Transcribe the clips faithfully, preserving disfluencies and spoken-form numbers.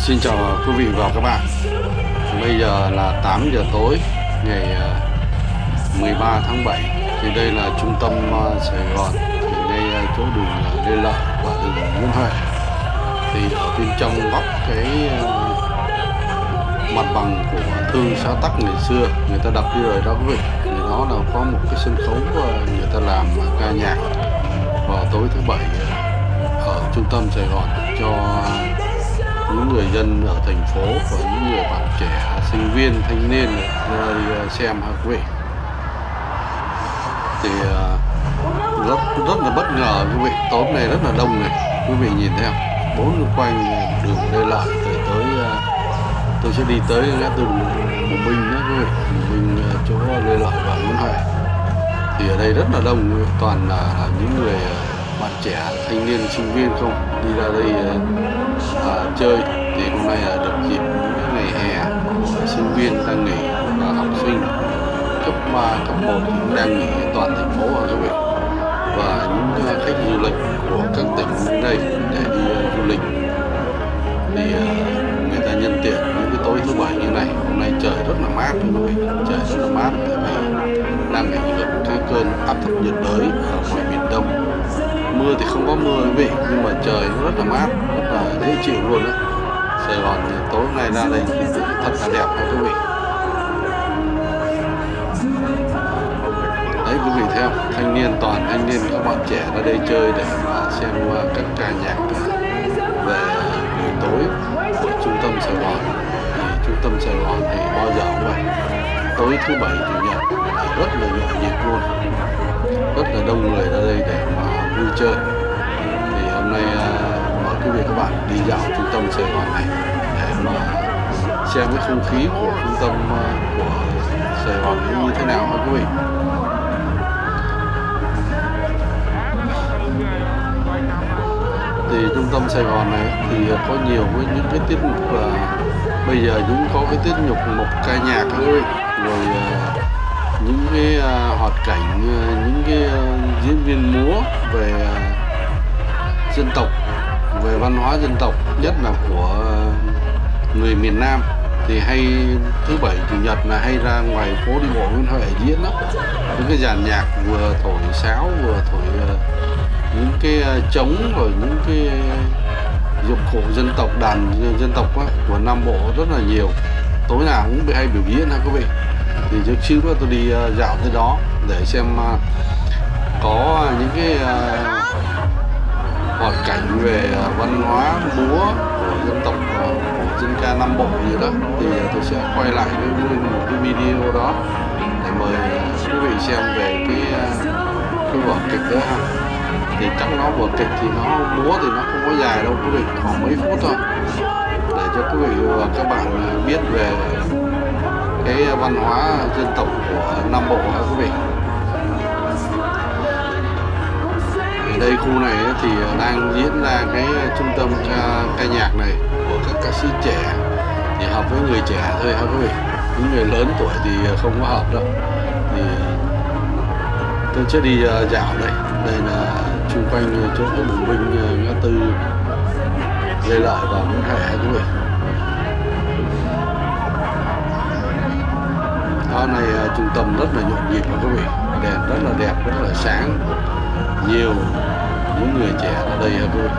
Xin chào quý vị và các bạn. Bây giờ là tám giờ tối ngày mười ba tháng bảy. Thì đây là trung tâm Sài Gòn, thì ngay chỗ đường Lê Lợi và đường Nguyễn Huệ. Thì ở bên trong góc cái mặt bằng của Thương Xã Tắc ngày xưa người ta đặt đi rồi đó quý vị. Thì đó là có một cái sân khấu người ta làm ca nhạc vào tối thứ bảy ở trung tâm Sài Gòn cho những người dân ở thành phố và những người bạn trẻ, sinh viên, thanh niên đi xem ha quý vị. Thì rất rất là bất ngờ quý vị, tối này rất là đông này, quý vị nhìn thấy không? Bốn quanh đường Lê Lợi tới tới tôi sẽ đi tới ngã tư Bùng Binh đó quý vị, Bùng Binh chỗ Lê Lợi và Nguyễn Huệ. Thì ở đây rất là đông, toàn là những người bạn trẻ, thanh niên, sinh viên không đi ra đây à, chơi. Thì hôm nay là được dịp những ngày hè của sinh viên đang nghỉ và học sinh cấp ba, cấp một thì cũng đang nghỉ toàn thành phố ở quý vị. Và những khách du lịch của các tỉnh đến đây để đi du lịch thì người ta nhân tiện những cái tối thứ bảy như này. Hôm nay trời rất là mát quý vị, trời rất là mát tại vì đang ảnh hưởng cái cơn áp thấp nhiệt đới ở ngoài miền Đông. Mưa thì không có mưa quý vị, nhưng mà trời nó rất là mát, rất là dễ chịu luôn đó. Sài Gòn thì tối nay ra đây thì thật là đẹp ha quý vị. Đấy quý vị thấy không? Thanh niên, toàn thanh niên, các bạn trẻ ra đây chơi để mà xem các ca nhạc về buổi tối của trung tâm Sài Gòn. Thì trung tâm Sài Gòn thì bao giờ cũng vậy, tối thứ bảy chủ nhật rất là nhộn nhịp luôn, rất là đông người ra đây để mà vui chơi. Thì hôm nay mời quý vị các bạn đi dạo trung tâm Sài Gòn này để mà xem cái không khí của trung tâm của Sài Gòn như thế nào hả quý vị. Thì trung tâm Sài Gòn này thì có nhiều với những cái tiết mục, uh, bây giờ cũng có cái tiết mục một ca nhạc quý vị, rồi uh, những cái uh, hoạt cảnh, uh, những cái uh, diễn viên múa về uh, dân tộc, về văn hóa dân tộc, nhất là của uh, người miền Nam. Thì hay thứ bảy chủ nhật là hay ra ngoài phố đi bộ Nguyễn Huệ diễn đó, những cái dàn nhạc vừa thổi sáo vừa thổi uh, những cái trống, rồi những cái dụng cụ dân tộc, đàn dân tộc á, của Nam Bộ rất là nhiều. Tối nào cũng bị hay biểu diễn ha quý vị. Thì trước xíu nữa tôi đi dạo tới đó để xem có những cái hoạt cảnh về văn hóa múa của dân tộc, của dân ca Nam Bộ gì đó. Thì tôi sẽ quay lại với một cái video đó để mời quý vị xem về cái cái vở kịch đó ha. Thì chắc nó vở kịch thì nó múa thì nó không có dài đâu quý vị, khoảng mấy phút thôi, để cho quý vị và các bạn biết về cái văn hóa dân tộc của Nam Bộ hả quý vị. Ở đây khu này thì đang diễn ra cái trung tâm ca, ca nhạc này của các ca sĩ trẻ, thì hợp với người trẻ thôi hả quý vị, những người lớn tuổi thì không có hợp đâu. Thì tôi sẽ đi dạo đây, đây là xung quanh chỗ cái Bùng Binh, ngã tư Lê Lợi và Nguyễn Huệ quý vị. Đó này, trung tâm rất là nhộn nhịp quý vị, đèn rất là đẹp, rất là sáng, nhiều những người trẻ ở đây quý vị.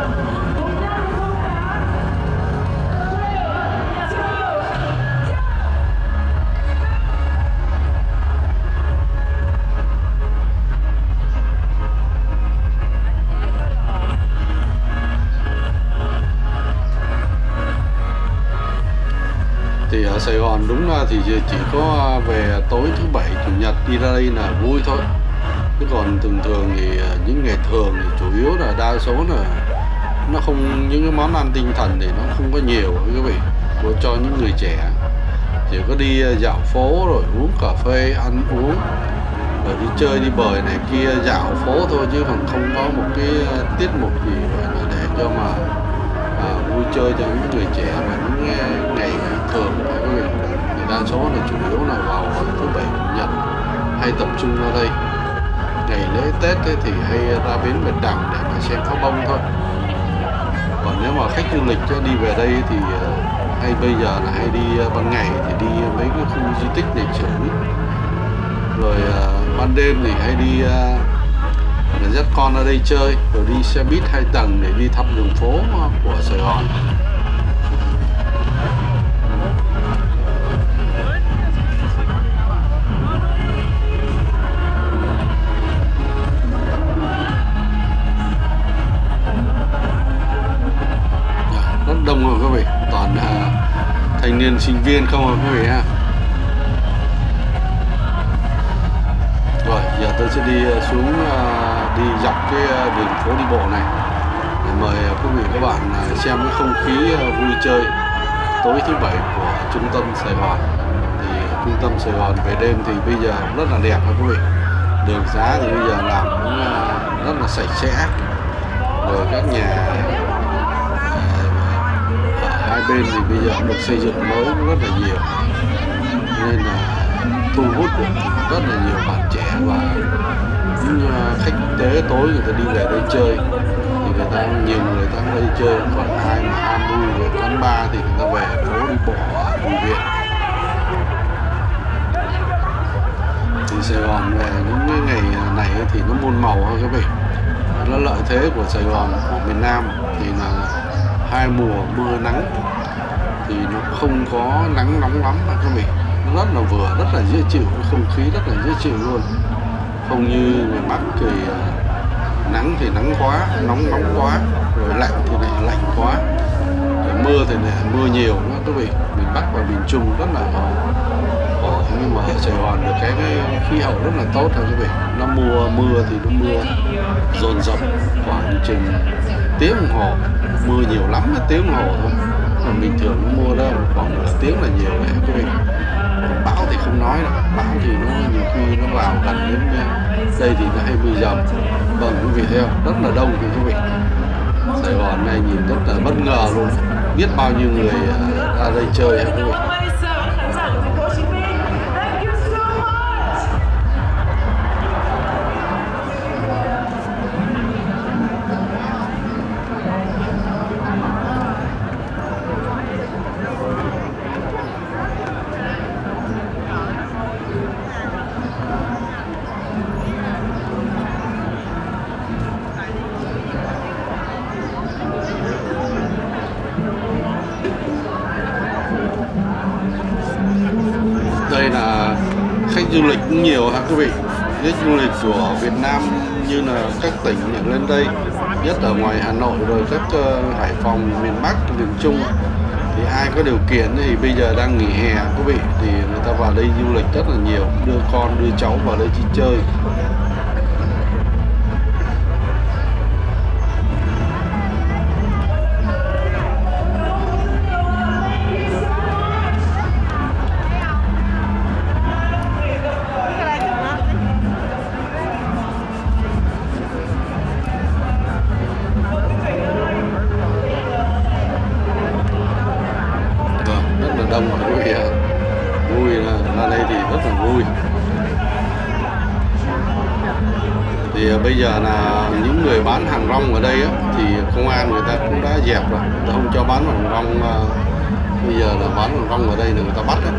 Thì ở Sài Gòn đúng là thì chỉ có về tối thứ bảy chủ nhật đi ra đây là vui thôi, chứ còn thường thường thì những ngày thường thì chủ yếu là đa số là nó không, những cái món ăn tinh thần thì nó không có nhiều quý vị, của cho những người trẻ. Chỉ có đi dạo phố rồi uống cà phê, ăn uống, rồi đi chơi đi bời này kia, dạo phố thôi, chứ còn không có một cái tiết mục gì gọi là để cho mà à, vui chơi cho những người trẻ và những ngày thường quý vị. Thì đa số là chủ yếu là vào thứ bảy chủ nhật hay tập trung ra đây. Ngày lễ Tết ấy thì hay ra bến Bạch Đằng để mà xem pháo bông thôi. Còn nếu mà khách du lịch đi về đây thì hay bây giờ là hay đi ban ngày thì đi mấy cái khu di tích lịch sử, rồi ban đêm thì hay đi dắt con ở đây chơi, rồi đi xe buýt hai tầng để đi thăm đường phố của Sài Gòn. Rất đông rồi quý vị, toàn thanh niên sinh viên không rồi quý vị ha. Rồi giờ tôi sẽ đi xuống đi dọc cái đường phố đi bộ này để mời quý vị các bạn xem cái không khí vui chơi tối thứ bảy của trung tâm Sài Gòn. Thì trung tâm Sài Gòn về đêm thì bây giờ rất là đẹp quý vị. Đường xá thì bây giờ làm cũng rất là sạch sẽ, rồi các nhà ở hai bên thì bây giờ được xây dựng mới rất là nhiều, nên là thu hút được rất là nhiều bạn trẻ và những khách quốc tế tối người ta đi về đây chơi. Thì người ta nhiều người ta đây chơi, còn ai mà ham vui về quán bar thì người ta về phố đi bộ ở Bùi Viện. Thì Sài Gòn về những cái ngày này thì nó muôn màu hơn các vị. Nó lợi thế của Sài Gòn, của miền Nam thì là hai mùa mưa nắng, thì nó không có nắng nóng lắm các vị. Nó rất là vừa, rất là dễ chịu, không khí rất là dễ chịu luôn. Không như miền Bắc thì nắng thì nắng quá, nóng nóng quá, rồi lạnh thì lại lạnh quá, rồi mưa thì lại mưa nhiều nữa quý vị. Miền Bắc và miền Trung rất là khổ, khổ nhưng mà ở Sài Gòn được cái, cái khí hậu rất là tốt thôi quý vị. Nó mùa mưa thì nó mưa dồn dập khoảng chừng tiếng đồng hồ, mưa nhiều lắm là tiếng đồng hồ thôi. Còn bình thường nó mưa đó khoảng nửa tiếng là nhiều đấy quý vị. Bão thì không nói đâu, bão thì nó nhiều khi nó vào gần đến đây thì nó hay mưa dầm. Vâng quý vị thấy không, rất là đông quý vị. Sài Gòn này nhìn rất là bất ngờ luôn, biết bao nhiêu người ra đây chơi hả quý vị. Đây là khách du lịch cũng nhiều hả quý vị. Khách du lịch của Việt Nam như là các tỉnh lên đây, nhất ở ngoài Hà Nội rồi các uh, Hải Phòng, miền Bắc, miền Trung, thì ai có điều kiện thì bây giờ đang nghỉ hè quý vị, thì người ta vào đây du lịch rất là nhiều, đưa con đưa cháu vào đây đi chơi. Đông rồi quý vị ạ. Vui là ra đây thì rất là vui. Thì bây giờ là những người bán hàng rong ở đây á, thì công an người ta cũng đã dẹp rồi, người ta không cho bán hàng rong. Bây giờ là bán hàng rong ở đây là người ta bắt đấy.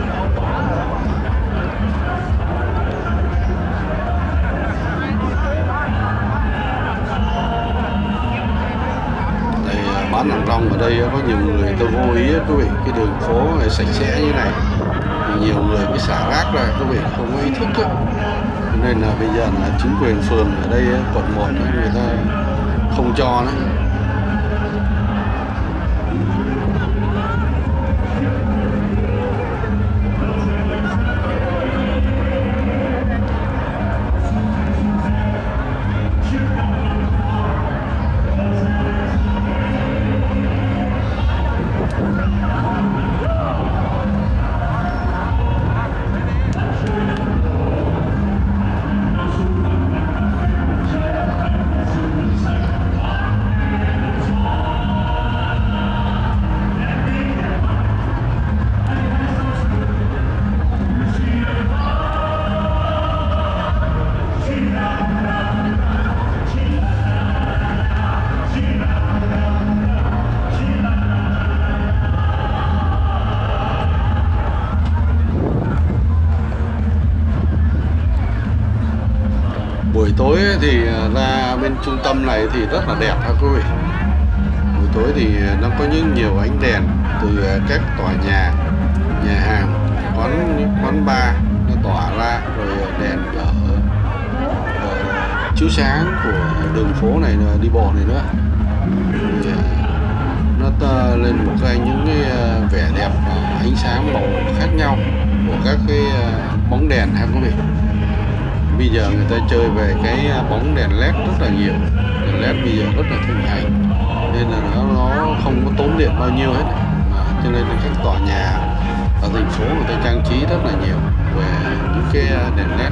Bán hàng rong ở đây có nhiều người tôi vô ý quý vị, cái đường phố này sạch sẽ như này thì nhiều người mới xả rác ra quý vị, không có ý thức ấy. Nên là bây giờ là chính quyền phường ở đây quận một người ta không cho đấy. tối thì ra bên trung tâm này thì rất là đẹp ha quý vị. Buổi tối thì nó có những nhiều ánh đèn từ các tòa nhà, nhà hàng, quán quán bar nó tỏa ra, rồi đèn ở, ở chiếu sáng của đường phố này đi bộ này nữa. Thì nó lên một cái những cái vẻ đẹp và ánh sáng màu khác nhau của các cái bóng đèn ha quý vị. Bây giờ người ta chơi về cái bóng đèn led rất là nhiều, đèn led bây giờ rất là thịnh hành, nên là nó, nó không có tốn điện bao nhiêu hết, mà cho nên là các tòa nhà ở thành phố người ta trang trí rất là nhiều về những cái đèn led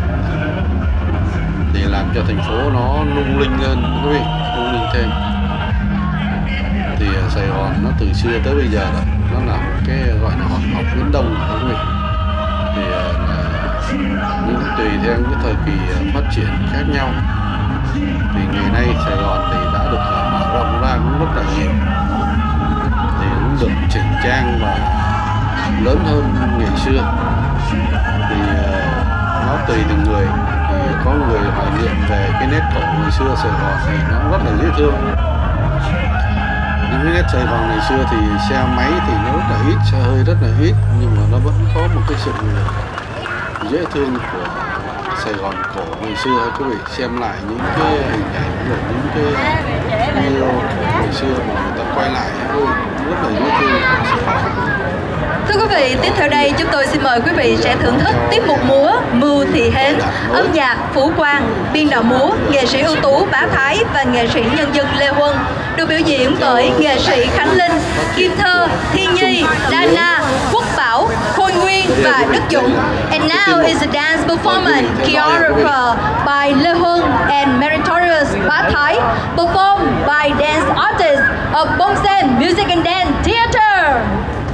để làm cho thành phố nó lung linh lên quý vị, lung linh thêm. Thì Sài Gòn nó từ xưa tới bây giờ rồi, nó là một cái gọi là hòn ngọc viễn đông quý vị. Thì nhưng tùy theo cái thời kỳ phát triển khác nhau thì ngày nay Sài Gòn thì đã được mở rộng ra cũng rất là nhiều, thì cũng được chỉnh trang và lớn hơn ngày xưa. Thì nó tùy từng người, thì có người hoài niệm về cái nét cổ ngày xưa Sài Gòn thì nó rất là dễ thương. Những cái nét Sài Gòn ngày xưa thì xe máy thì nó rất là ít, xe hơi rất là ít, nhưng mà nó vẫn có một cái sự dễ thương của Sài Gòn cổ ngày xưa ha quý vị. Xem lại những cái hình ảnh của những cái video cổ ngày xưa mà người ta quay lại rất là dễ thương của Sài Gòn. Thưa quý vị, tiếp theo đây chúng tôi xin mời quý vị sẽ thưởng thức tiết mục múa Mưu Thị Hến, âm nhạc Phú Quang, biên đạo múa nghệ sĩ ưu tú Bá Thái và nghệ sĩ nhân dân Lê Huân, được biểu diễn bởi nghệ sĩ Khánh Linh, Kim Thơ, Thiên Nhi, Dana, Quốc Bảo, Khôi Nguyên và Đức Dũng. And now is a dance performance choreographed by Lê Huân and meritorious Bá Thái, performed by dance artists of Bông Sen Music and Dance Theatre.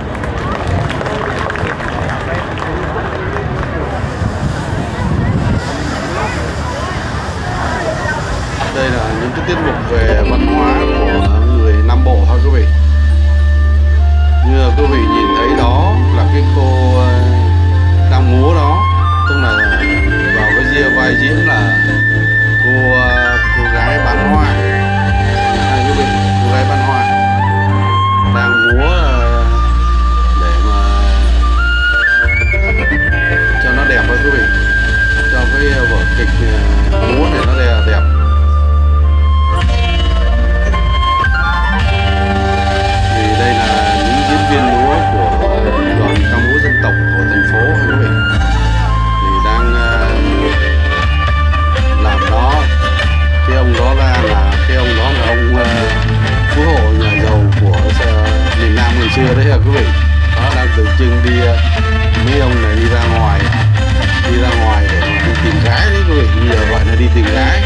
Đây là những cái tiết mục về văn hóa của người Nam Bộ thôi quý vị. Như quý vị nhìn thấy đó là cái cô đang múa đó, tức là vào cái ria vai diễn là cô cô gái bán hoa. À, quý vị, cô gái bán hoa đang múa để mà cho nó đẹp thôi quý vị, cho cái vở kịch múa này nó đẹp. Đây là những diễn viên múa của đoàn ca múa dân tộc của thành phố quý vị, thì đang làm đó. Cái ông đó ra là cái ông đó là ông phú hộ nhà giàu của miền Nam ngày xưa đấy hả quý vị. Đó, đang tượng trưng đi mấy ông này đi ra ngoài, đi ra ngoài để đi tìm gái đấy quý vị, bây giờ gọi là đi tìm gái.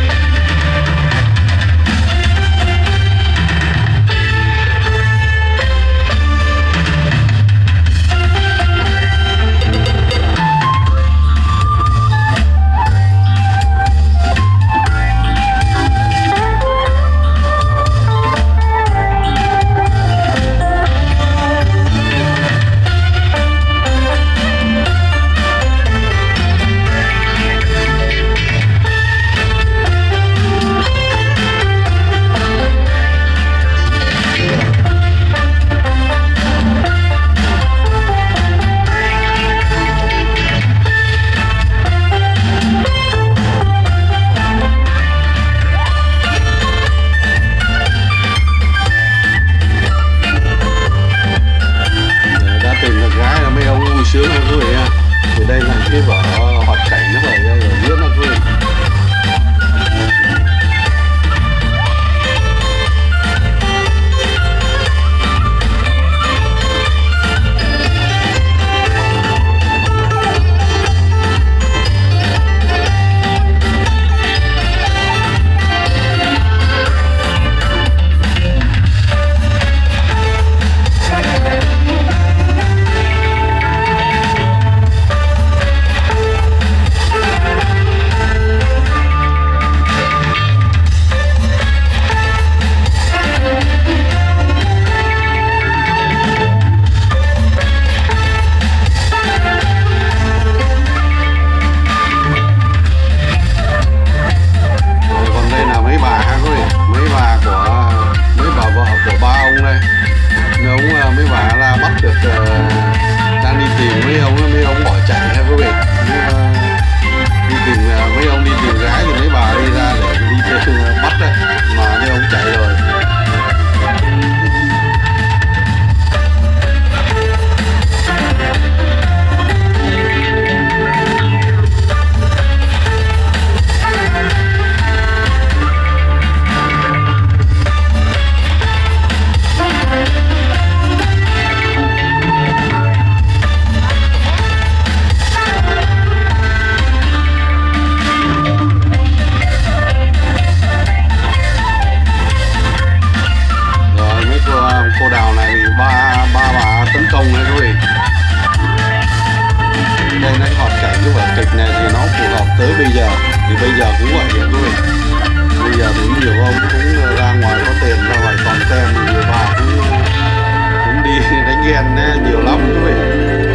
cái vở kịch này thì nó phù hợp tới bây giờ, thì bây giờ cũng vậy quý vị. Bây giờ thì nhiều ông cũng ra ngoài có tiền, ra ngoài còn tem thì nhiều bà cũng cũng đi đánh ghen nhiều lắm quý vị.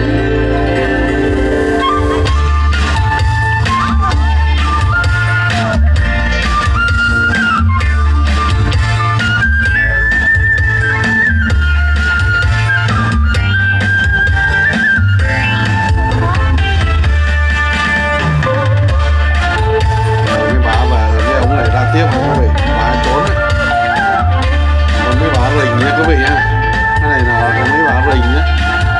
Tiếp quý vị, bà trốn đấy. Còn mấy bà rình nha quý vị ha. Cái này là mấy bà rình nhé.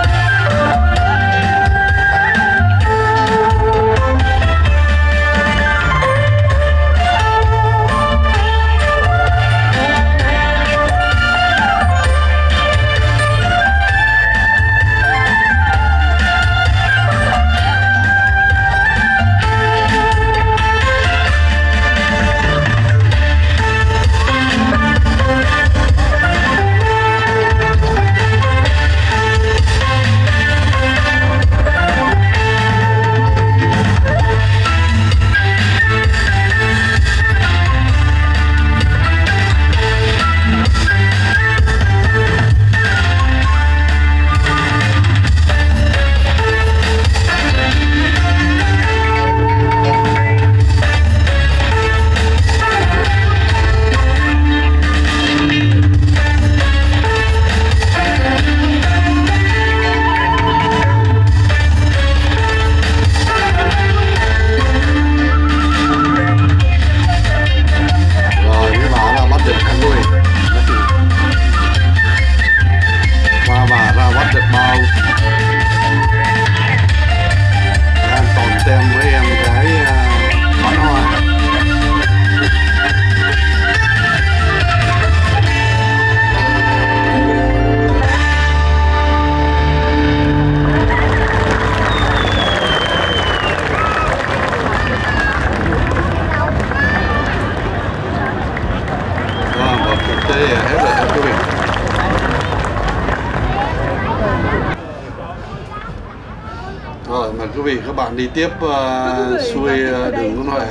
Rồi mời quý vị các bạn đi tiếp uh, xuôi uh, đường Nguyễn Huệ,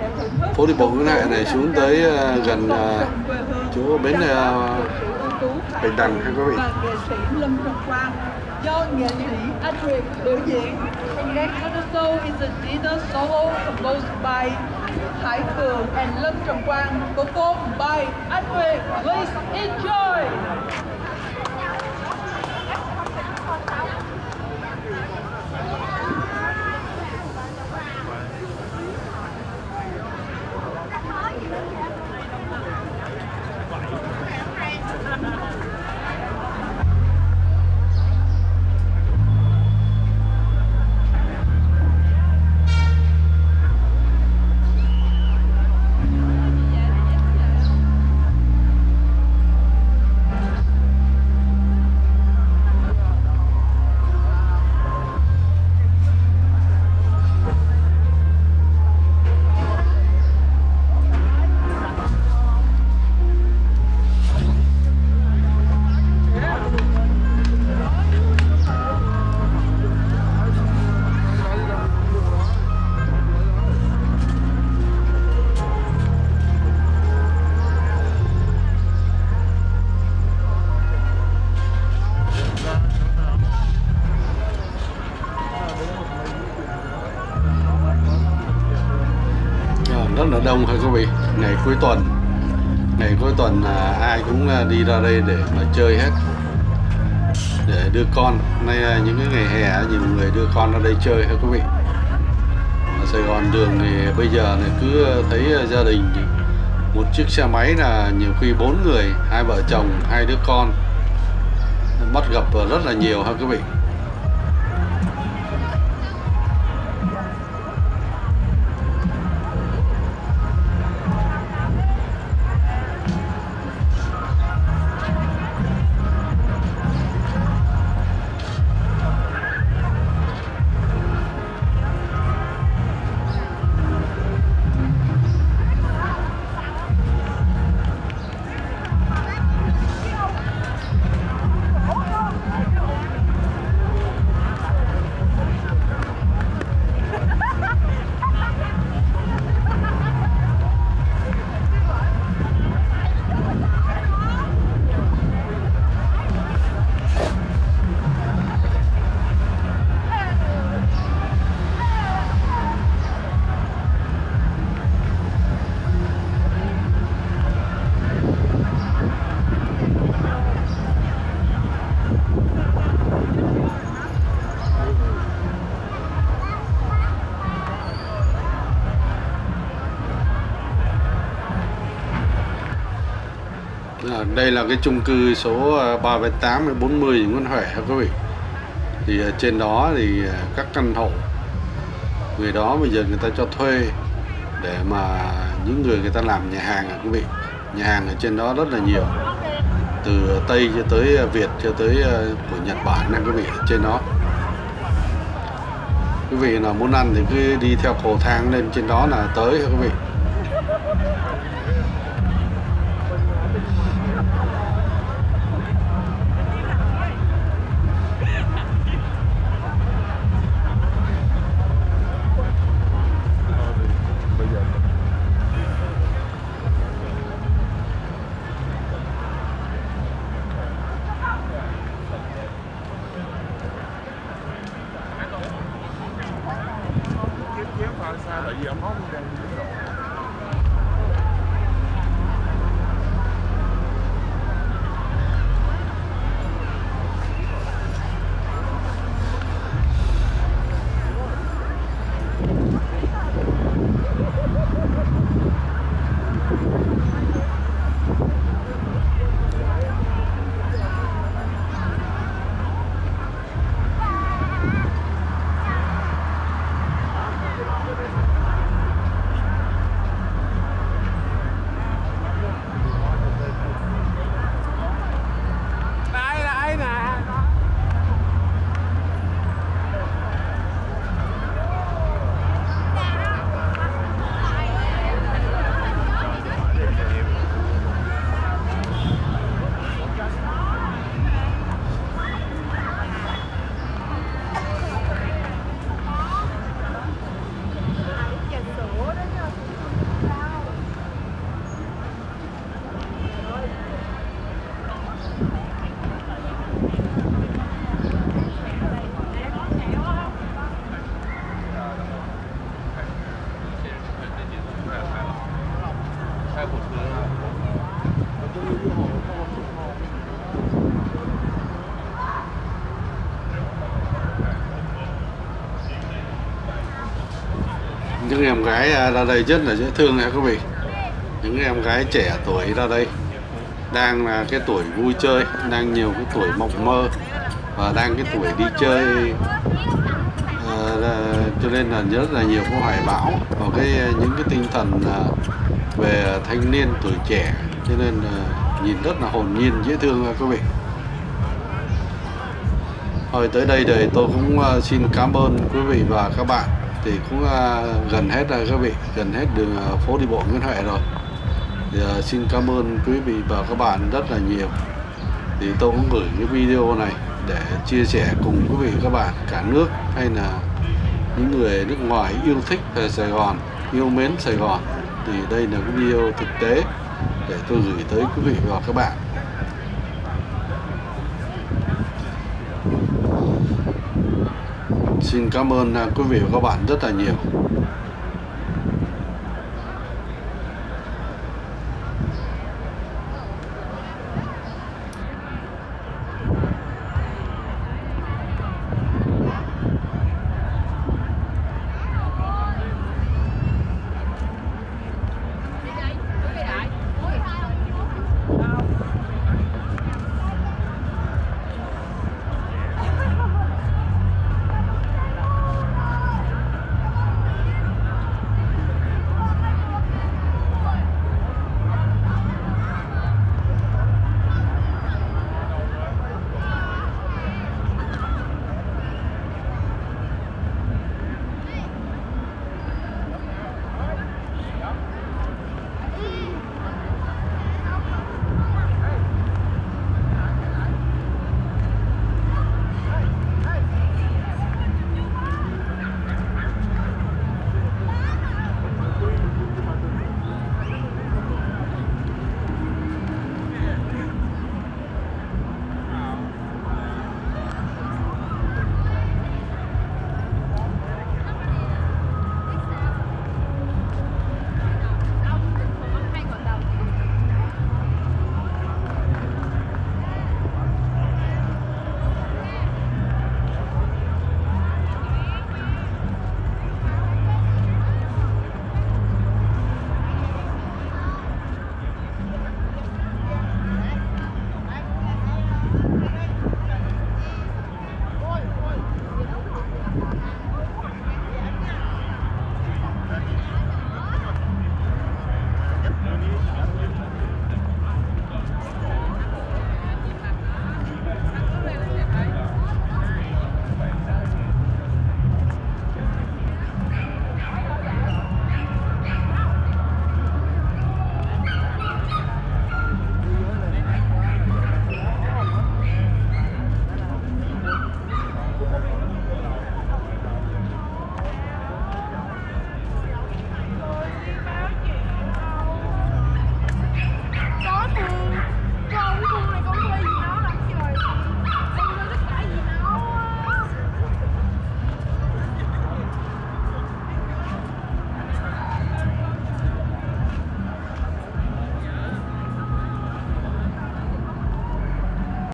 phố đi bộ Nguyễn Huệ này xuống tới uh, gần uh, chỗ bến uh, Bạch Đằng ha quý vị. Nghệ sĩ Lâm Trọng Quang do nghệ sĩ Anh Nguyệt biểu diễn. Next on the show is a dinner solo composed by Hải Phường and Lâm Trọng Quang, performed by Anh Nguyệt. Please enjoy. Rất là đông hay quý vị. Ngày cuối tuần, ngày cuối tuần à, ai cũng à, đi ra đây để mà chơi hết, để đưa con. Nay à, những cái ngày hè nhiều người đưa con ra đây chơi hay quý vị. Ở Sài Gòn đường thì bây giờ này cứ thấy gia đình một chiếc xe máy là nhiều khi bốn người, hai vợ chồng, hai đứa con, bắt gặp rất là nhiều ha quý vị. À, đây là cái chung cư số ba mươi tám bốn mươi Nguyễn Huệ quý vị. Thì trên đó thì các căn hộ người đó bây giờ người ta cho thuê để mà những người người ta làm nhà hàng quý vị. Nhà hàng ở trên đó rất là nhiều, từ Tây cho tới Việt cho tới của Nhật Bản này quý vị, ở trên đó. Quý vị nào muốn ăn thì cứ đi theo cầu thang lên trên đó là tới quý vị. Những em gái ra đây rất là dễ thương nha quý vị. Những em gái trẻ tuổi ra đây đang là cái tuổi vui chơi, đang nhiều cái tuổi mộng mơ và đang cái tuổi đi chơi, à, cho nên là rất là nhiều cái hoài bão và cái những cái tinh thần à, về thanh niên tuổi trẻ, cho nên là nhìn rất là hồn nhiên dễ thương nha quý vị. Thôi tới đây thì tôi cũng uh, xin cảm ơn quý vị và các bạn. Thì cũng uh, gần hết rồi quý vị, gần hết đường uh, phố đi bộ Nguyễn Huệ rồi. Thì uh, xin cảm ơn quý vị và các bạn rất là nhiều. Thì tôi cũng gửi cái video này để chia sẻ cùng quý vị và các bạn cả nước hay là những người nước ngoài yêu thích về Sài Gòn, yêu mến Sài Gòn. Thì đây là cái video thực tế để tôi gửi tới quý vị và các bạn. Xin cảm ơn quý vị và các bạn rất là nhiều.